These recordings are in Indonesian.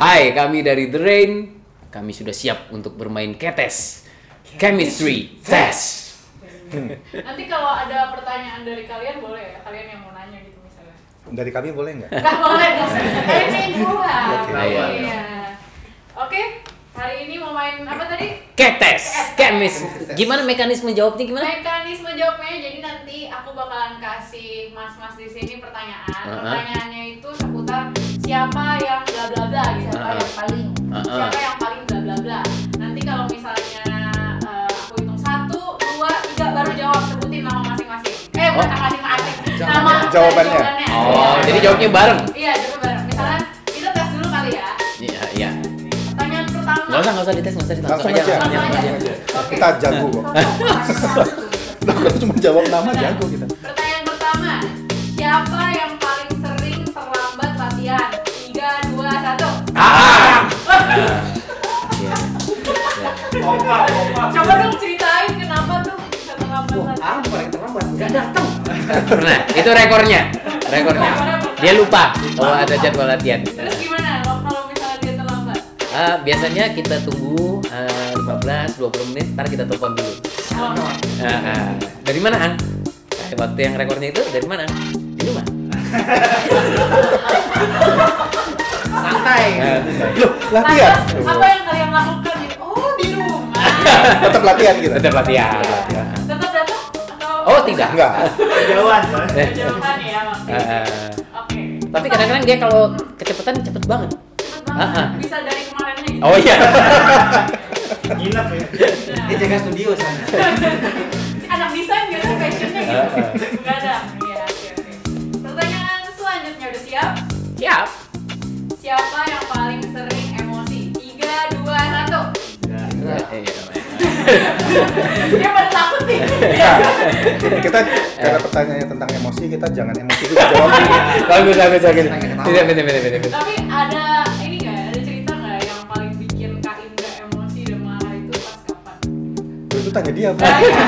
Hai, kami dari The Rain. Kami sudah siap untuk bermain Ketes Chemistry Test. Nanti kalau ada pertanyaan dari kalian boleh ya, kalian yang mau nanya gitu misalnya. Dari kami boleh nggak? Nggak boleh, kalian yang jawab. Oke. Iya. Oke, hari ini mau main apa tadi? Ketes Chemistry. Gimana mekanisme jawabnya gimana? Mekanisme jawabnya, jadi nanti aku bakalan kasih mas-mas di sini pertanyaan. Pertanyaannya itu seputar siapa yang bla bla bla gitu, siapa yang paling, siapa yang paling bla bla bla. Nanti kalau misalnya aku hitung 1, 2, 3 baru jawab, sebutin nama masing-masing. Bukan nama masing-masing, nama Jawabannya. Oh, jadi jawabnya bareng. Iya, jawab bareng. Misalnya kita tes dulu kali ya. Iya. Pertanyaan pertama. Nggak usah dites, Langsung aja. Oke. Kita jago kok. Kita cuma jawab nama jago kita. Pertanyaan pertama, siapa yang paling sering terlambat latihan? 3, 2, 1. Coba dong ceritain kenapa tuh bisa terlambat latihan. Paling terlambat nggak datang. Nah, itu rekornya. Dia lupa kalau ada jadwal latihan. Terus gimana kalau misalnya dia terlambat? Biasanya kita tunggu 15-20 menit, ntar kita telepon dulu. Dari mana, Ang? Waktu yang rekornya itu dari mana? Di rumah? Santai. Loh, latihan. Lantas, apa yang kalian lakukan? Oh, di rumah. Tetap latihan gitu. Tetap latihan. Tetap datang atau? Oh, tidak. Enggak. Jauhan. Jawaban ya maksudnya. Oke. Tapi kadang-kadang dia kalau kecepatan cepet banget. Cepet banget. Bisa dari kemarinnya gitu. Oh iya. Nginep ya. Dia jaga studio sana. Anak desain biasanya passionnya gitu. Begadang. Iya, oke. Pertanyaan selanjutnya udah siap? Siap. Siapa yang paling sering emosi? 3, 2, 1. Dia pada takut nih. Kita karena pertanyaannya tentang emosi, kita jangan emosi dulu jawab. Bagus. Tidak. Tapi ada ini nggak? Ada cerita nggak yang paling bikin Kak Indra emosi dan marah itu pas kapan? Itu tanya dia, Bro.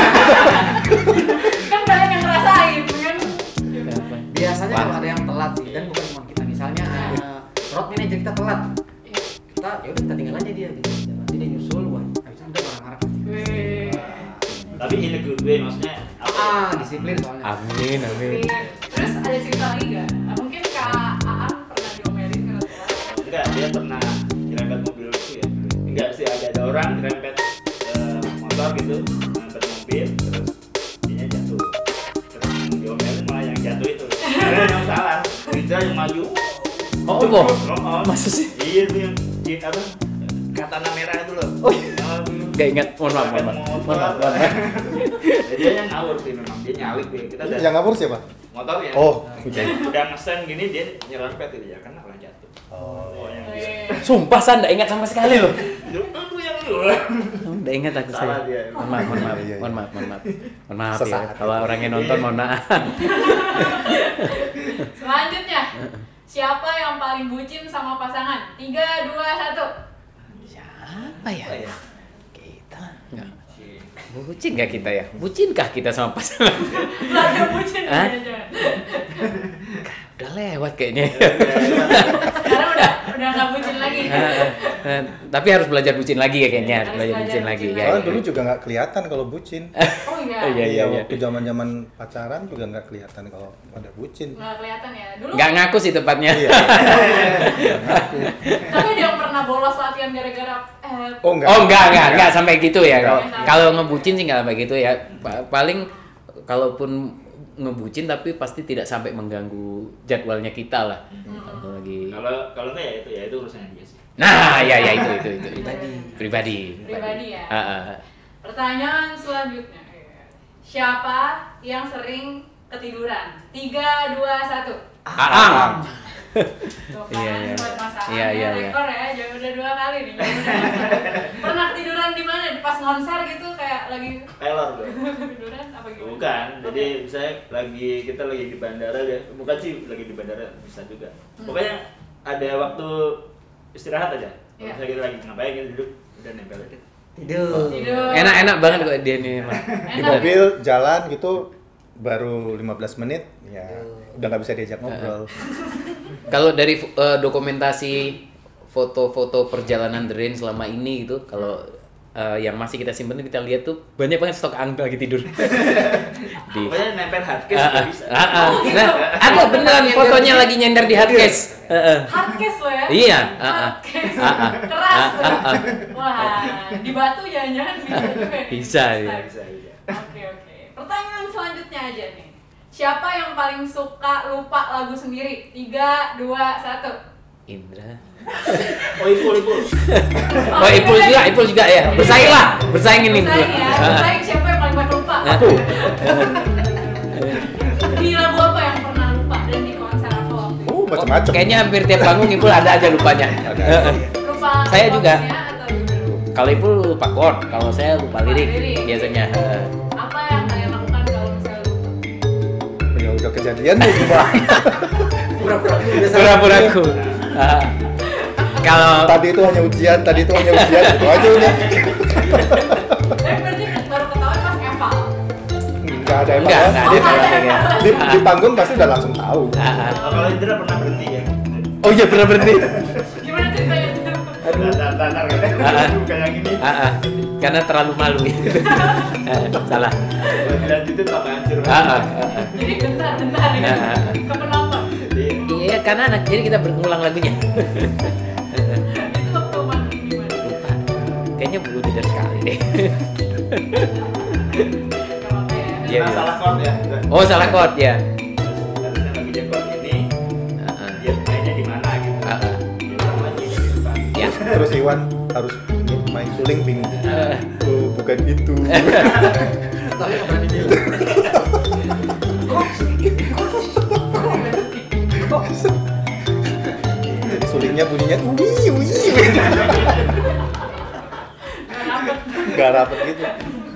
Kan kalian yang ngerasain, kan? Biasanya kalau ada yang telat sih, dan bukan cuma kita. Misalnya road manager kita telat, kita ya udah kita tinggal aja dia gitu. Nanti dia nyusul, wah, habis itu udah marah-marah. Wih. Tapi in a good way, maksudnya Disiplin soalnya. Amin. Terus ada cerita lagi nggak? Mungkin Kak Aan pernah diomelin karena telat. enggak, dia pernah nyerempet mobil itu ya. Enggak sih, ada orang nyerempet motor gitu, nyerempet mobil, terus dia jatuh. Terus yang diomelin malah yang jatuh itu. Karena yang salah, kita yang maju. Oh, masa sih? Iya tuh yang apa? Katana merah itu loh. Oh iya. Gak ingat, mohon maaf. Dia yang ngawur sih memang, dia nyalik dia. Kita udah Yang ngapur siapa? motornya. Oh, Udah ngesen gini dia nyerempet gitu ya, karena malah jatuh. Oh, yang Sumpah, San, gak ingat sama sekali loh. lu yang lu. Udah ingat aku Salah saya. dia. Mohon maaf ya. Sesaat. Kalau orangnya nonton, mohon maaf. Selanjutnya, siapa yang paling bucin sama pasangan? 3, 2, 1. Apa ya? Kita nggak bucin nggak kita ya? Bucinkah kita sama pasangan? Belajar bucin Hah? aja. Udah lewat kayaknya. Sekarang udah nggak bucin lagi. Tapi harus belajar bucin lagi ya kayaknya. Harus Harus belajar belajar bucin lagi. bucin Ya, soalnya dulu juga nggak kelihatan kalau bucin. Oh iya. Iya. Waktu zaman pacaran juga nggak kelihatan kalau ada bucin. Nggak kelihatan ya. Dulu. Nggak ngaku sih tepatnya. Iya. Tapi ada yang pernah bolos latihan gara-gara Oh enggak. Oh enggak sampai gitu ya. Enggak. Kalau ngebucin sih nggak sampai gitu ya. Paling kalaupun ngebucin tapi pasti tidak sampai mengganggu jadwalnya kita lah. Kalau lagi. Kalau enggak ya itu urusannya dia sih. Nah, ya itu. Pribadi. ya. Ah. Pertanyaan selanjutnya. Siapa yang sering ketiduran? 3, 2, 1. Aang. Tuh kan, Iya. buat masalah. Iya. Rekor ya, jangan udah 2 kali nih. Pernah ketiduran di mana? Pas konser gitu kayak lagi Taylor bro. ketiduran apa gimana? Bukan, jadi misalnya kita lagi di bandara ya, bukan sih lagi di bandara bisa juga. Pokoknya ada waktu istirahat aja. Kalau Iya. misalnya kita lagi ngapain gitu duduk, udah nempel aja. Tidur. Enak banget kok dia nih, Mas. Di mobil jalan gitu baru 15 menit ya udah nggak bisa diajak ngobrol. Kalau dari dokumentasi foto-foto perjalanan The Rain selama ini gitu. Kalau yang masih kita simpen kita lihat tuh banyak banget stok Angga lagi tidur. Pokoknya nempel hardcase juga bisa. Nah, ada beneran fotonya lagi nyender di hardcase. Hardcase lo ya? Iya. Hardcase. Keras loh. Wah, di batu jangan-jangan bisa juga nih. Bisa, ya. Bisa. Oke. Pertanyaan selanjutnya aja nih. Siapa yang paling suka lupa lagu sendiri? 3, 2, 1. Indra. Oh, Ipul. Oh, Ipul juga ya. Bersaing ini. Bersaing ya. Bersaing siapa yang paling banyak lupa? Aku. Di lagu apa yang pernah lupa dan di konser apa waktu itu? Macam-macam. Kayaknya hampir tiap panggung Ipul ada aja lupanya. Lupa Saya juga. chordsnya atau gimana? Kalau Ipul lupa chord, kalau saya lupa lirik biasanya. Apa yang kalian lakukan kalau misalnya lupa? Ya udah kejadian nih gimana? Pura-pura aku. Kalau Tadi itu hanya ujian gitu aja udah. Tapi berarti baru ketahuan pas eval. Enggak ada enggak evaluasi. dia. Di panggung pasti udah langsung tahu. Kalau Indra pernah berhenti ya? Oh iya pernah berhenti. Gimana ceritanya tuh? Datar kan? Bukan yang ini. Karena terlalu malu. Salah. Kalau dilanjutin tambah hancur. Jadi bentar ya. Ke penonton. Iya karena jadi kita berulang lagunya. Itu waktu manggung gimana? Lupa. Kayaknya belum tidak sekali deh. Gak apa-apa ya. Iya. Salah chord ya. Oh salah chord ya. Harusnya lagunya chord ini. Dia mainnya di mana gitu. Dia ulang lagi di depan. Ya. Terus Iwan harus main suling bingung. Oh, bukan itu. Tapi nggak berani bilang. Jadi sulingnya bunyinya uwi. Gak rapet gitu.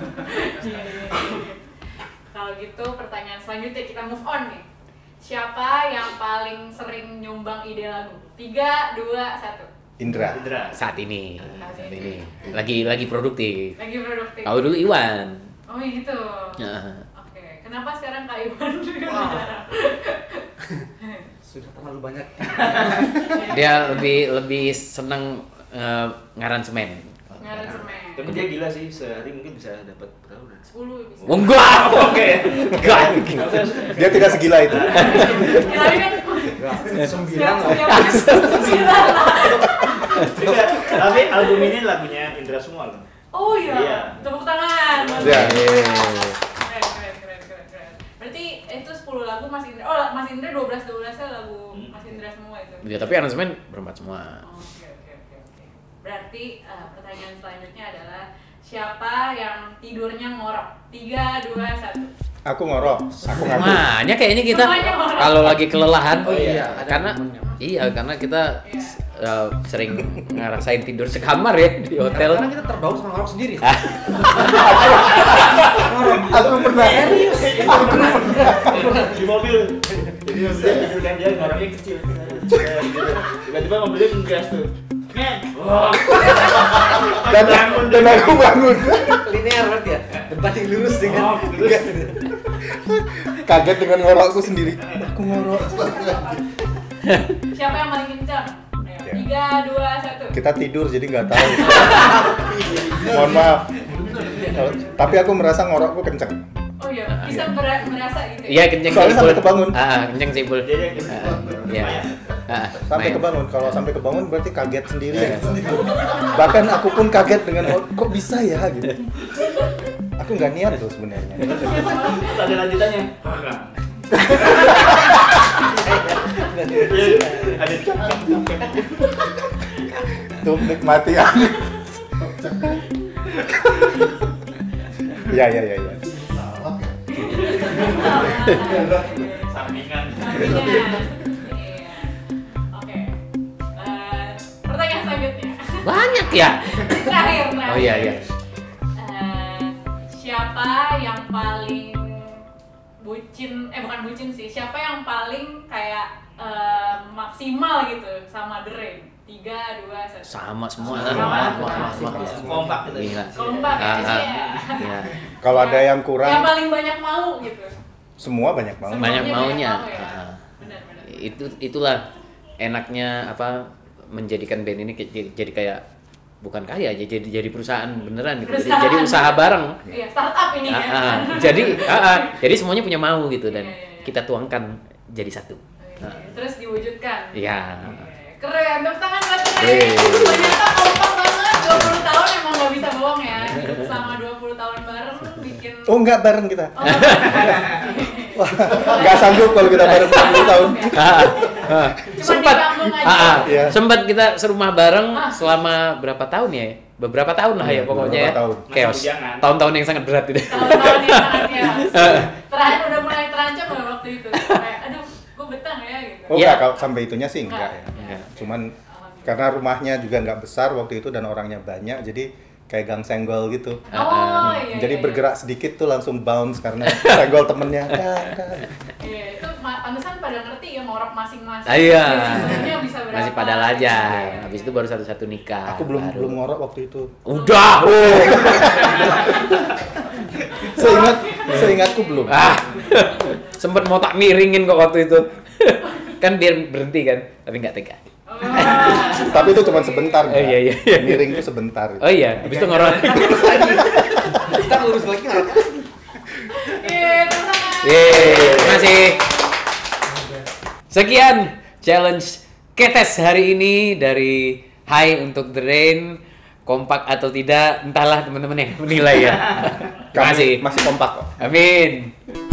Kalau gitu pertanyaan selanjutnya kita move on nih. Siapa yang paling sering nyumbang ide lagu? 3, 2, 1. Indra. Saat ini. Lagi produktif. Lagi produktif. Kalau dulu Iwan. Oh gitu. Ya. Oke. Kenapa sekarang Kak Iwan? Sudah terlalu banyak. Dia lebih senang ngaransemen. Ngaransemen. Tapi dia gila sih, sehari mungkin bisa dapat berapa? 10 bisa. Enggak. Oke. Enggak. Dia tidak segila itu. Kirain kan 9 9 lah. Tapi album ini lagunya Indra semua loh. Oh iya. Iya. Tepuk tangan. Ya. Keren. Berarti itu 10 lagu Mas Indra. Oh, Mas Indra 12-12-nya lagu Mas Indra semua itu. Ya tapi aransemen berempat semua. Oke. Berarti pertanyaan selanjutnya adalah siapa yang tidurnya ngorok? 3, 2, 1. Aku ngorok. Aku ngantuk. Semuanya kayaknya kita Semuanya ngorok. kalau lagi kelelahan. Oh iya, ada karena momennya. karena kita sering ngerasain tidur sekamar ya di hotel. Karena kita terbawa sama ngorok sendiri. Aku pernah. Di mobil. Jadi dia tidur kan dia ngoroknya kecil. Tiba-tiba mobilnya ngegas tuh. Dan aku bangun. Linear berarti ya. Berbanding lurus dengan Kaget dengan ngorokku sendiri. Aku ngorok. Siapa yang paling kencang? Ayo, 3, 2, 1. Kita tidur jadi nggak tahu. Mohon maaf. Tapi aku merasa ngorokku kenceng. Oh iya, bisa merasa gitu. Iya kenceng Soalnya sih, sampai Bul. kebangun. Kenceng sih Bul. Jadi Iya. Sampai Main. kebangun. Kalau sampai kebangun berarti kaget sendiri. Bahkan aku pun kaget dengan kok bisa ya gitu. Aku nggak niat tuh sebenarnya. ada lanjutannya. Ada Tuh nikmati ya. Ya. Iya. sampingan. Iya. Oke. Pertanyaan selanjutnya. Banyak ya. Terakhir. Oh iya. Siapa yang paling bucin? Bukan bucin sih. Siapa yang paling kayak maksimal gitu sama The Rain? 3, 2, 1. Sama semua. Kompak gitu. Gila. Kompak ya. Iya. Kalau ada yang kurang, Yang paling banyak mau gitu. semua banyak banget. Banyak Semuanya maunya. banyak mau ya? Benar. Itulah enaknya apa menjadikan band ini jadi kayak bukan kaya aja, jadi perusahaan beneran gitu. Perusahaan. Jadi usaha bareng. Iya, startup ini ya. Jadi semuanya punya mau gitu dan Iya. kita tuangkan jadi satu. Terus diwujudkan. Iya. Keren, tepuk tangan buat Ray. Yeay. Ternyata kompak banget, 20 tahun emang gak bisa bohong ya. Hidup sama 20 tahun bareng bikin. Oh enggak bareng kita. Oh, Wah, enggak sanggup kalau kita bareng 40 tahun. Sempat di kampung aja. Iya. sempat kita serumah bareng selama berapa tahun ya? Beberapa tahun lah ya Iya, pokoknya beberapa ya. tahun. Chaos. Masih bujangan. Tahun-tahun yang sangat berat itu. Tahun-tahun yang sangat ya. Terakhir udah mulai terancam loh waktu itu. Kayak, aduh, gue betah ya gitu. Oh Iya. enggak, kalau sampai itunya sih enggak ya. Iya. Cuman karena rumahnya juga nggak besar waktu itu dan orangnya banyak, jadi kayak gang senggol gitu. Oh, iya. Jadi iya, bergerak sedikit tuh langsung bounce karena senggol temennya. Iya, itu pantesan pada ngerti ya ngorok masing-masing. Iya. Sebenarnya bisa berapa. Masih pada lajang. Habis itu baru satu-satu nikah. Aku belum Baru. ngorok waktu itu. Udah. Seingatku belum. Sempet mau tak miringin kok waktu itu. Kan biar berhenti kan, tapi nggak tega. Oh. Tapi itu cuma sebentar. Oh, iya, iya. Miring itu sebentar. Oh iya, habis itu ngorok. Kita lurus lagi nggak? Iya, tenang. Yeay, terima kasih. Sekian challenge Ketes hari ini dari Hai untuk The Rain. Kompak atau tidak, entahlah teman-teman yang menilai ya. Terima kasih. Masih kompak kok. Amin.